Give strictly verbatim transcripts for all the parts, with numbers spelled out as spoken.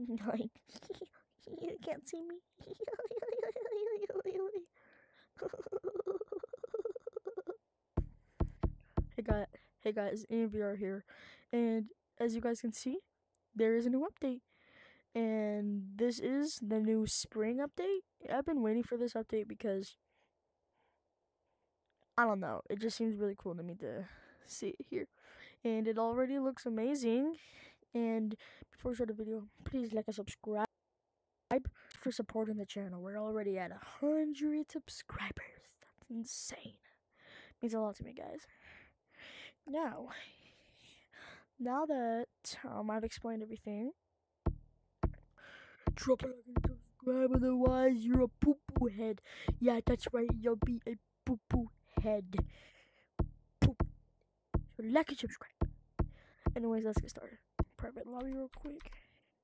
Like, you can't see me. Hey guys, hey guys, A M V R here, and as you guys can see, there is a new update, and this is the new spring update. I've been waiting for this update because I don't know, it just seems really cool to me to see it here, and it already looks amazing. And before we start the video, please like and subscribe for supporting the channel. We're already at a hundred subscribers. That's insane. Means a lot to me, guys. Now, now that um I've explained everything, drop a like and subscribe. Otherwise, you're a poo poo head. Yeah, that's right. You'll be a poo poo head. Poop. So like and subscribe. Anyways, let's get started. Private lobby real quick.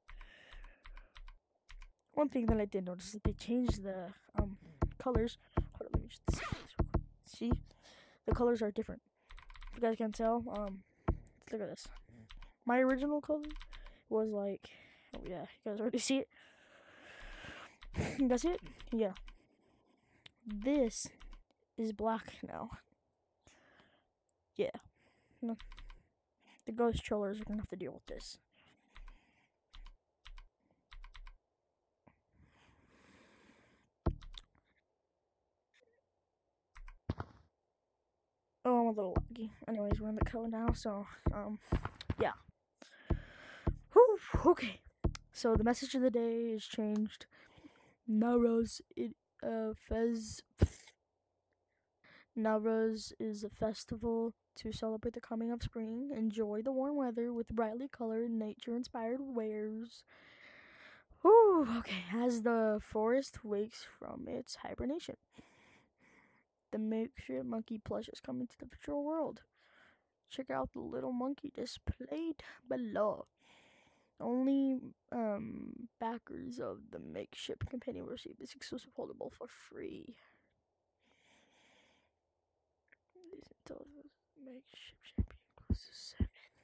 One thing that I did notice is that they changed the um colors. Hold on, let me just see this real quick. See, the colors are different. If you guys can't tell, um, let's look at this. My original color was like, oh yeah, you guys already see it. You guys see it? Yeah. This is black now. Yeah. No. The ghost trollers are gonna have to deal with this. Oh, I'm a little laggy. Anyways, we're in the code now, so, um, yeah. Whew, okay. So, the message of the day is changed. Nowruz, it, uh, Fez... Nowruz is a festival to celebrate the coming of spring. Enjoy the warm weather with brightly colored, nature-inspired wares. Whew, okay. As the forest wakes from its hibernation, the makeshift monkey plush is coming to the virtual world. Check out the little monkey displayed below. Only um, backers of the makeshift companion will receive this exclusive holdable for free. Makeshift champion close to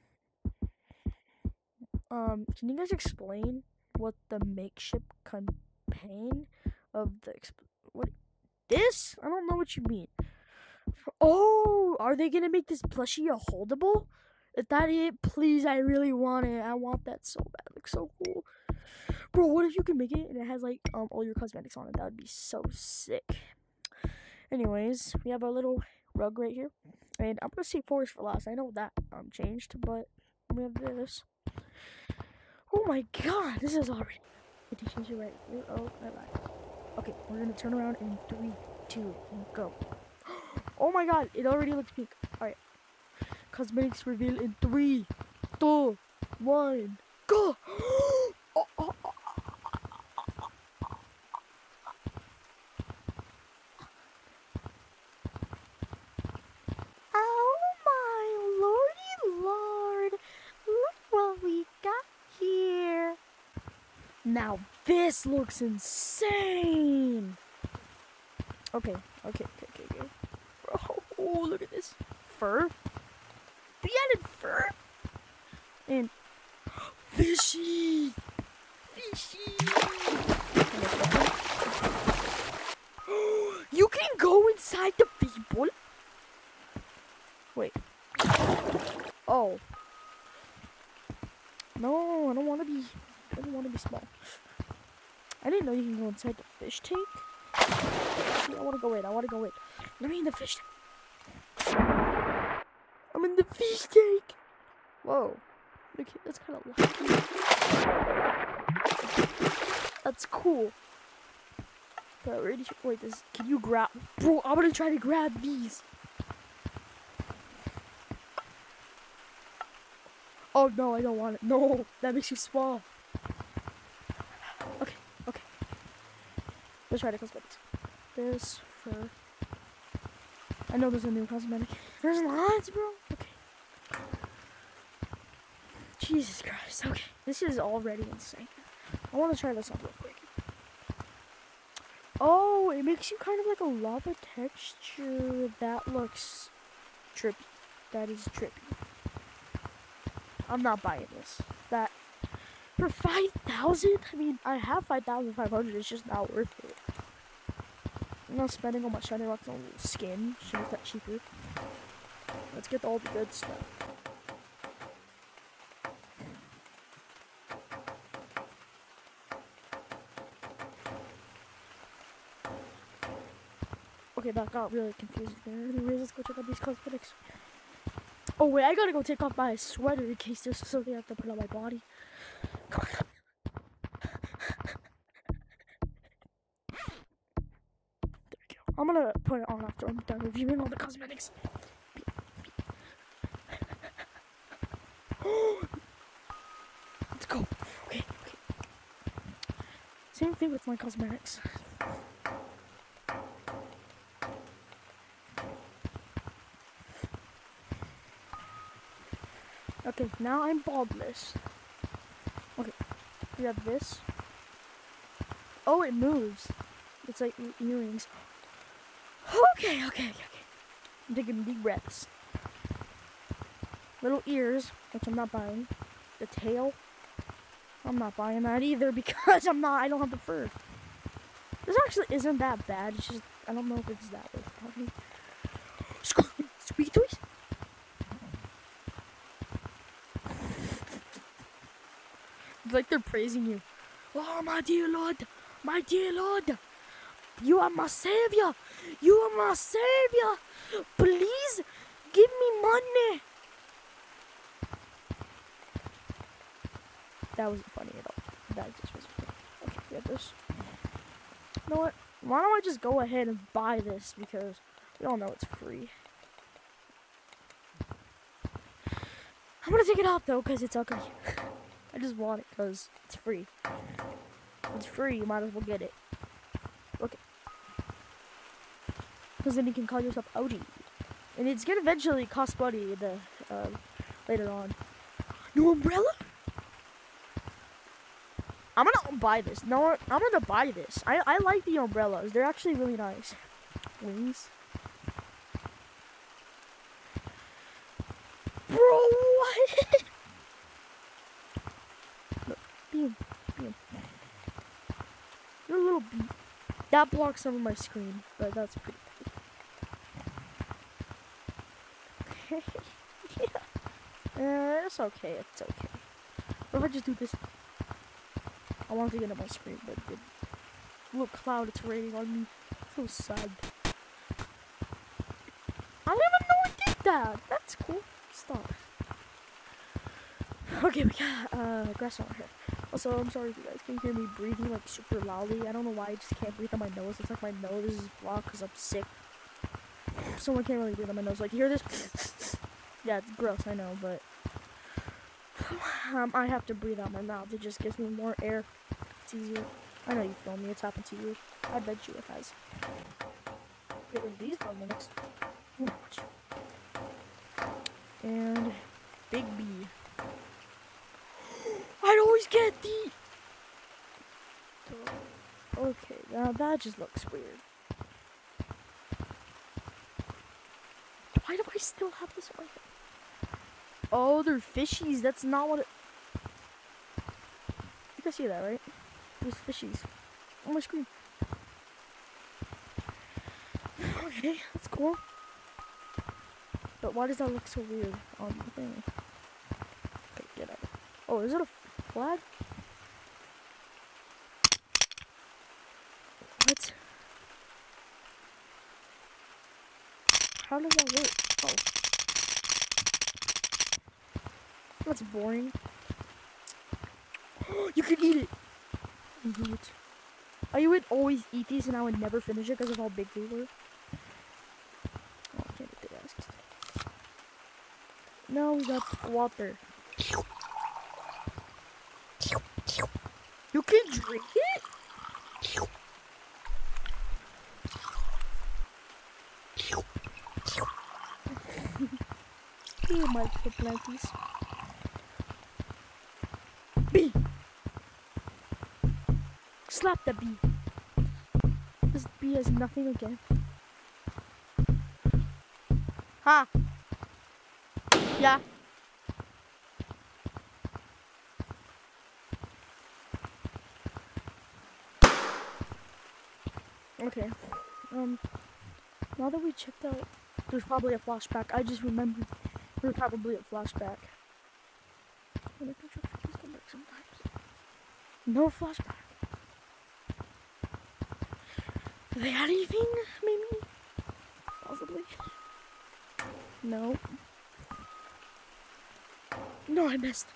seven. Um, can you guys explain what the makeshift campaign of the exp- what? This? I don't know what you mean. Oh, are they gonna make this plushie a holdable? Is that it? Please, I really want it. I want that so bad. It looks so cool. Bro, what if you can make it and it has like um all your cosmetics on it? That would be so sick. Anyways, we have our little rug right here. And I'm gonna say forest for last. I know that um changed, but we have this. Oh my god, this is already did you change it right here? Oh, I lied. Okay, we're gonna turn around in three, two, and go. Oh my god, it already looks pink. Alright. Cosmetics reveal in three, two, one, go! Oh, oh, oh. Oh my lordy lord! Look what we got here! Now this looks insane! Okay, okay, okay, okay, okay. Oh, look at this. Fur? We added fur? And fishy! Fishy! You can go inside the fishbowl? Wait. Oh. No, I don't want to be. I don't want to be small. I didn't know you can go inside the fish tank. Actually, I want to go in. I want to go in. Let me in the fish tank. I'm in the fish tank. Whoa. Look, that's kind of lucky. That's cool. But really, wait, this. Can you grab? Bro, I'm gonna try to grab these. Oh no, I don't want it. No, that makes you small. Okay, okay. Let's try the cosmetics. This for. I know there's a new cosmetic. There's lots, bro. Okay. Jesus Christ. Okay, this is already insane. I want to try this on real quick. Oh, it makes you kind of like a lava texture. That looks trippy. That is trippy. I'm not buying this. That For five thousand? I mean, I have five thousand five hundred. It's just not worth it. I'm not spending all my shiny rocks on a little skin. Should make that cheaper. Let's get all the good stuff. Okay, that got really confusing there. Anyways, let's go check out these cosmetics. Oh wait, I gotta go take off my sweater in case there's something I have to put on my body. Come on. There we go. I'm gonna put it on after I'm done reviewing all the cosmetics. Let's go. Okay, okay. Same thing with my cosmetics. Okay, now I'm baldless. Okay, we have this. Oh, it moves. It's like earrings. Okay, okay, okay, okay. I'm taking deep breaths. Little ears, which I'm not buying. The tail, I'm not buying that either because I'm not. I don't have the fur. This actually isn't that bad. It's just I don't know if it's that way. Squeak toys. It's like they're praising you. Oh, my dear Lord, my dear Lord, you are my savior. You are my savior. Please give me money. That wasn't funny at all. That just wasn't funny. Okay, we have this. You know what? Why don't I just go ahead and buy this because we all know it's free. I'm gonna take it out though because it's ugly. I just want it because it's free. It's free, you might as well get it. Okay. Because then you can call yourself Odie. And it's gonna eventually cost money the, uh, later on. New umbrella? I'm gonna buy this. No, I'm gonna buy this. I, I like the umbrellas. They're actually really nice. Wings. Bro, what? Look, beam, beam. You're a little beat. That blocks some of my screen, but that's pretty cool. yeah. Uh, it's okay, it's okay. What if I just do this? I wanted to get on my screen, but it didn't. Look, cloud, it's raining on me. So sad. I didn't even know I did that. That's cool. Stop. Okay, we got uh, grass on our hair. Also, I'm sorry if you guys can hear me breathing like super loudly. I don't know why I just can't breathe on my nose. It's like my nose is blocked because I'm sick. Someone can't really breathe on my nose. Like, you hear this? Yeah, it's gross, I know, but um, I have to breathe out my mouth. It just gives me more air. It's easier. I know you feel me. It's happened to you. I bet you it has. Get rid of these for minutes. And Big B. I'd always get the. Okay, now that just looks weird. Why do I still have this one? Oh, they're fishies. That's not what it. You can see that, right? There's fishies on my screen. Okay, that's cool. But why does that look so weird on the thing? Okay, get out. Oh, is it a flag? What? How does that work? Oh. That's boring. You can eat it! I eat it. I would always eat these and I would never finish it because of how big they were. Oh, I can't get the rest. No, we got water. You can drink it? Here, my planties. Bee! Slap the bee. This bee has nothing again. Ha! Yeah. Okay. Um. Now that we checked out, there's probably a flashback. I just remembered there's probably a flashback. No flashback. Do they add anything? Maybe? Possibly? No. No, I missed.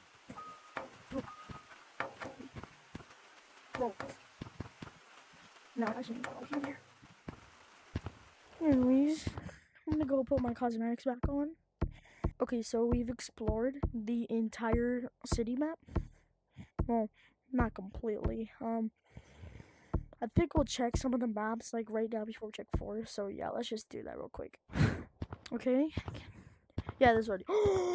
Whoa. No, I shouldn't go in here. Anyways, I'm gonna go put my cosmetics back on. Okay, so we've explored the entire city map. Well, not completely. Um, I think we'll check some of the maps like right now before we check four. So yeah, let's just do that real quick. Okay. Yeah, this already.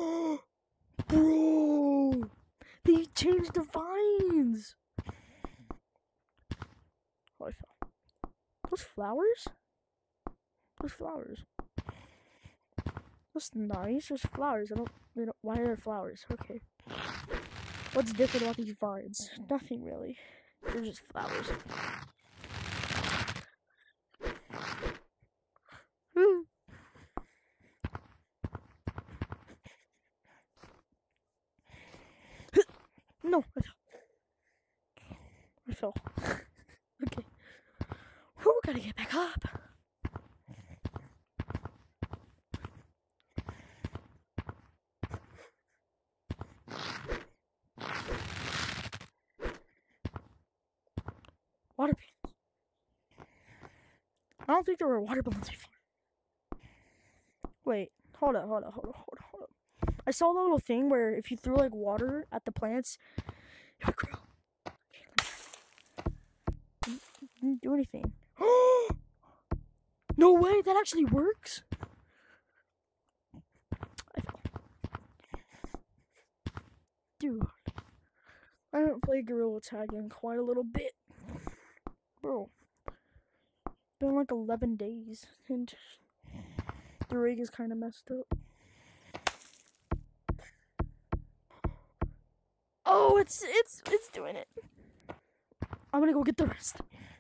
Bro, they changed the vines. Oh, I fell. Those flowers? Those flowers. That's nice. There's flowers. I don't. You know, why are there flowers? Okay. What's different about these vines? Nothing really. They're just flowers. No, I fell. I fell. Okay. Whew, gotta get back up. Water balloons. I don't think there were water balloons before. Wait, hold up, hold up, hold up, hold up, hold up. I saw a little thing where if you threw like water at the plants, it would grow. Okay, didn't do anything. No way, that actually works. I fell. Dude, I haven't played Gorilla Tag in quite a little bit. Bro, been like eleven days, and the rig is kind of messed up. Oh, it's it's it's doing it. I'm gonna go get the rest.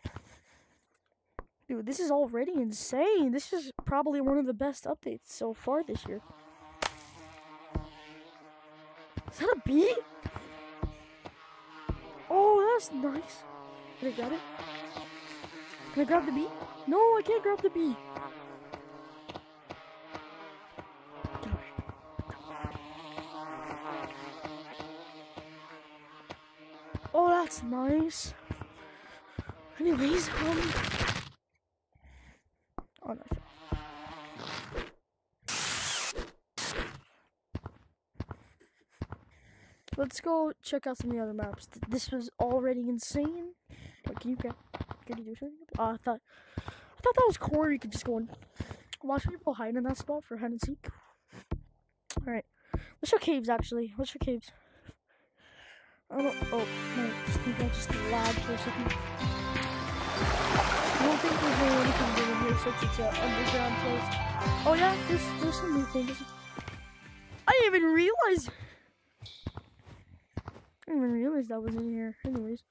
Dude, this is already insane. This is probably one of the best updates so far this year. Is that a bee? Oh, that's nice. Can I grab it? Can I grab the bee? No, I can't grab the bee. Get away. Oh, that's nice. Anyways, um... oh, no. Let's go check out some of the other maps. This was already insane. Wait, can you grab... Can you do something? Uh, I thought... I thought that was core. You could just go and watch people hide in that spot for hide and seek. Alright. Let's show caves, actually. Let's show caves. I don't... Oh, no. I think I just lagged for a second. I don't think there's really anything good in here since it's an underground place. Oh yeah, there's, there's some new things. I didn't even realize... I didn't even realize that was in here. Anyways.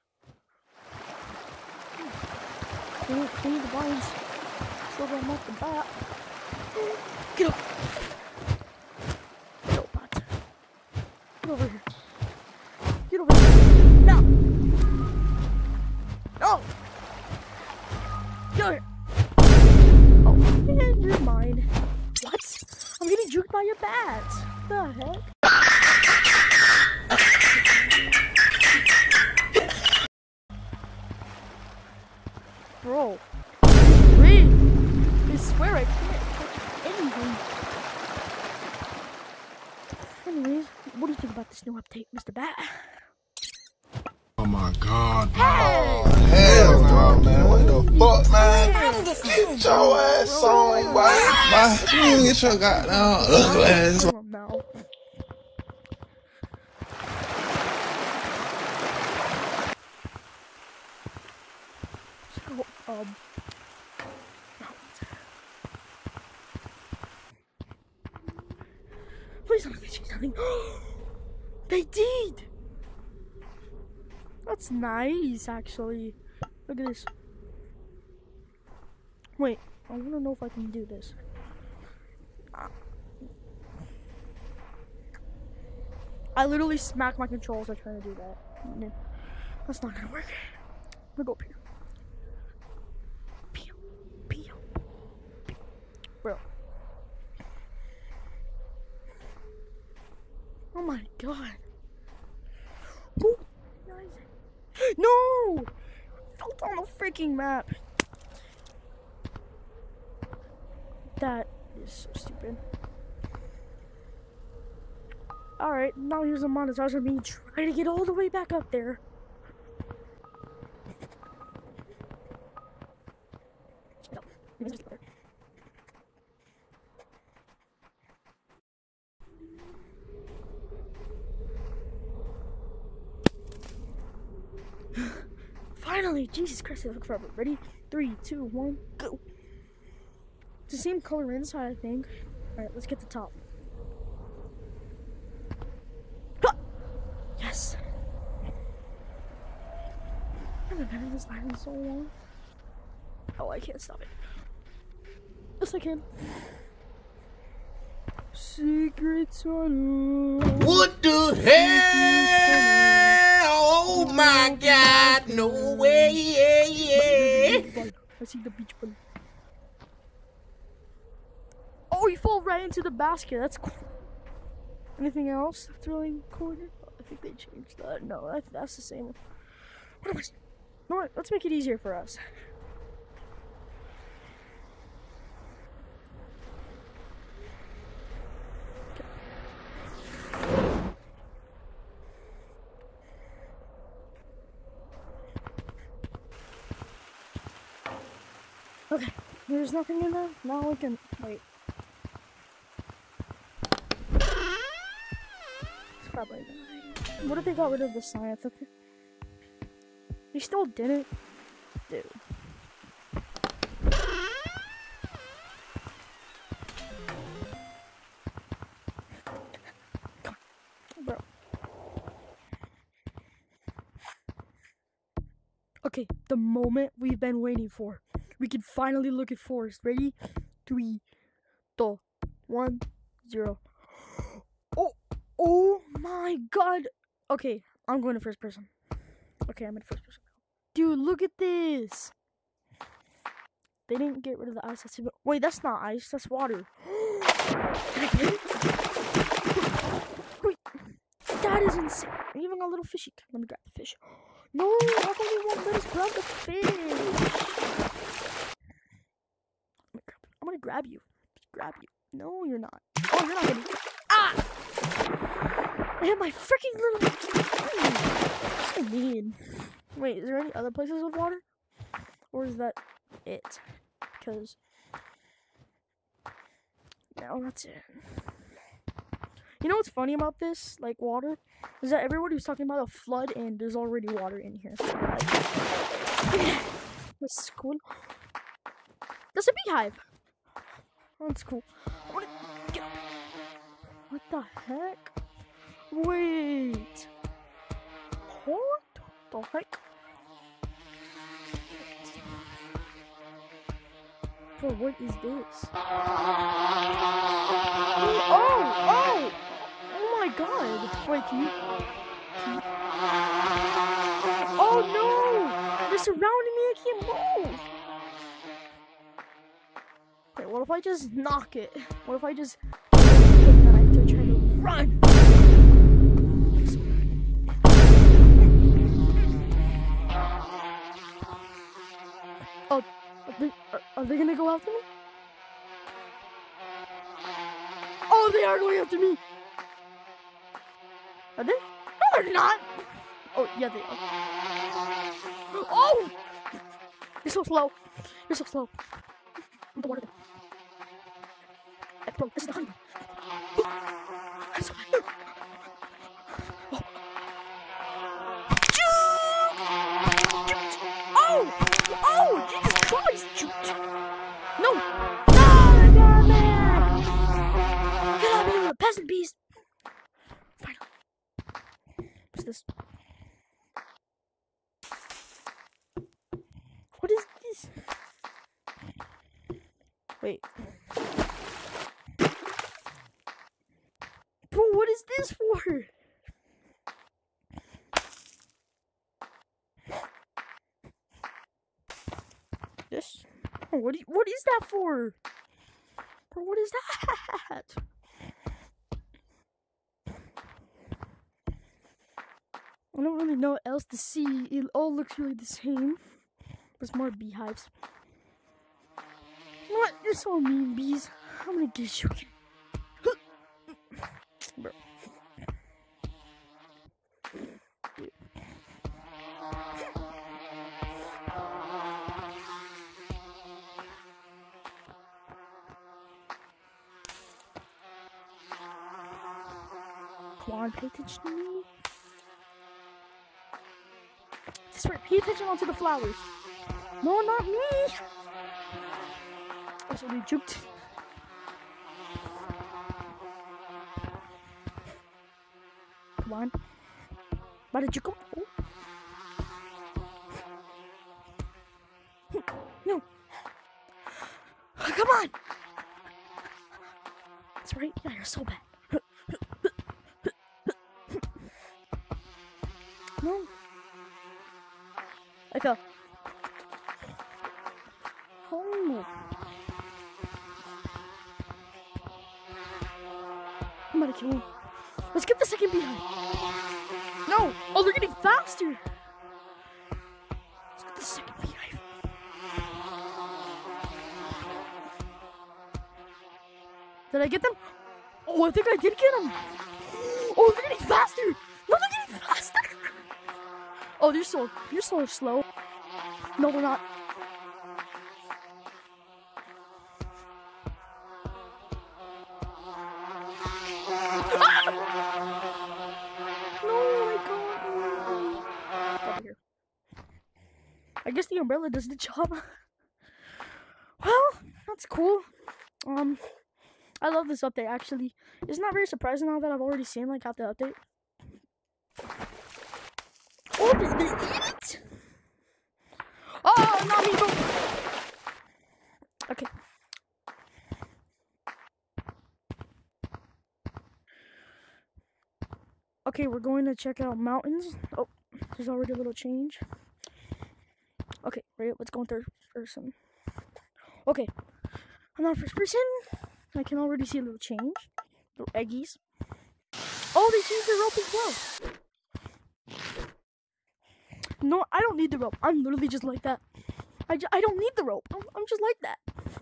Clean, clean the vines. Still got them off the bat. Get up! Get up, bot. Get over here. Get over here. No! No! Get over here. Oh, yeah, you're mine. What? I'm getting juked by your bat. What the heck? Bro, it's rigged. I swear I can't touch anything. Anyways, what do you think about this new update, Mister Bat? Oh my god, bro. Hey! Oh, hell no, man. What the fuck, man? Get your ass on, boy. You need to get your goddamn ugly ass on. No. Um, please don't mention something. They did. That's nice, actually. Look at this. Wait, I want to know if I can do this. I literally smacked my controls while trying to do that. No, that's not gonna work. I'm gonna go up here. Pew, pew, pew. Bro. Oh my god. Ooh, nice. No! Fell on the freaking map. That is so stupid. Alright, now here's a montage of me trying to get all the way back up there. No. Finally! Jesus Christ, it took forever. Ready? Three, two, one, go! It's the same color inside, I think. Alright, let's get the top. Yes! I haven't been in this line in so long. Oh, I can't stop it. Yes, I can. Secret tunnel. What the hell? Oh my god, no way, yeah, yeah. I see the beach ball. Oh, you fall right into the basket. That's cool. Anything else that's really cool? I think they changed that. No, that, that's the same. What am I? You know what? Let's make it easier for us. Okay, there's nothing in there. Now we can wait. It's probably not. What if they got rid of the science? They still didn't do. Come on, bro. Okay, the moment we've been waiting for. We can finally look at Forest. Ready? Three, two, one, zero. Oh, oh my god. Okay, I'm going to first person. Okay, I'm in first person. Dude, look at this. They didn't get rid of the ice. That's even... Wait, that's not ice. That's water. Wait, that is insane. I even got a little fishy. Let me grab the fish. No, how come you won't let us grab the fish? I'm gonna grab you. Grab you. No, you're not. Oh, you're not gonna. Ah! I hit my freaking little. What's so mean? Wait, is there any other places with water? Or is that it? Because. No, that's it. You know what's funny about this, like water, is that everybody's talking about a flood and there's already water in here. Like, that's cool. That's a beehive. That's cool. I wanna get up. What the heck? Wait. What the heck? Bro, what is this? Oh, oh! Oh my god! Wait, can you... Can you... Oh no! They're surrounding me, I can't move! Wait, what if I just knock it? What if I just... And then I have to try to run? Oh, are they, are, are they gonna go after me? Oh, they are going after me! Are they? No, they're not! Oh, yeah, they are. Oh! You're so slow. You're so slow. I'm the water. Bro, this is the honey. I'm so high. Oh! Oh! Jesus Christ! Shoot! No! No! I got there! Get out of here, peasant beast! Finally. What's this? What is this? Wait. Bro, what is this for? This? Bro, what, do you, what is that for? Bro, what is that? I don't really know what else to see. It all looks really the same. There's more beehives. What? You're so mean, bees. I'm gonna get you. Bro. Come on, pay attention to me. This way, pay attention onto the flowers. No, not me. I was already juked. Come on. Why did you go? Oh. No. Oh, come on. That's right. Yeah, you're so bad. No. I fell. Oh. I'm gonna kill him. Let's get the second beehive. No! Oh, they're getting faster! Let's get the second beehive. Did I get them? Oh, I think I did get them! Oh, they're getting faster! No, they're getting faster! Oh, you're so, you're so slow. No, they're not. I guess the umbrella does the job. Well, that's cool. Um, I love this update, actually. It's not very surprising now that I've already seen, like, half the update. Oh, did they eat it? Oh, not me, bro. Okay. Okay, we're going to check out mountains. Oh, there's already a little change. Okay, right, let's go in third person. Okay, I'm not first person. I can already see a little change. Little eggies. Oh, they changed the rope as well. No, I don't need the rope. I'm literally just like that. I, j I don't need the rope. I'm, I'm just like that.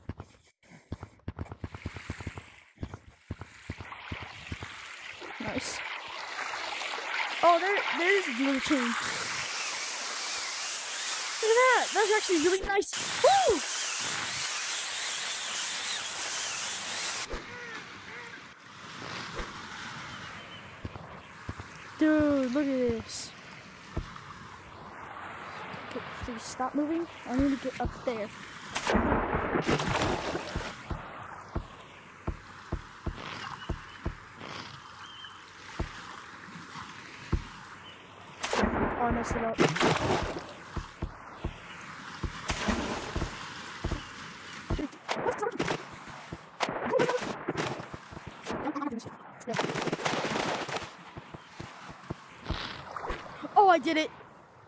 Nice. Oh, there, there's a little change. Look at that! That's actually really nice. Woo! Dude, look at this. Okay, please stop moving. I need to get up there. Oh, I messed it up. Oh, I did it.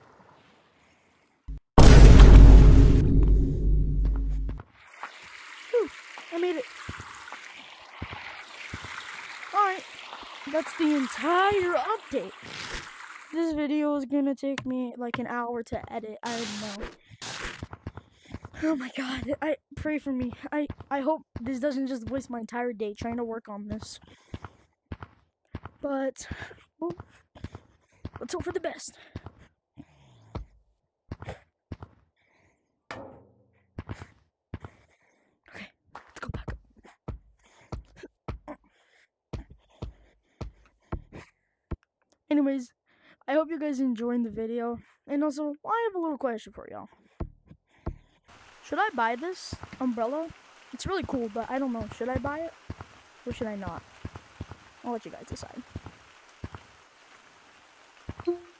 Whew, I made it. Alright, that's the entire update. This video is gonna take me like an hour to edit. I don't know. Oh my god, I pray for me. I, I hope this doesn't just waste my entire day trying to work on this. But, well, let's hope for the best. Okay, let's go back up. Anyways, I hope you guys enjoyed the video. And also, I have a little question for y'all. Should I buy this umbrella? It's really cool, but I don't know. Should I buy it? Or should I not? I'll let you guys decide.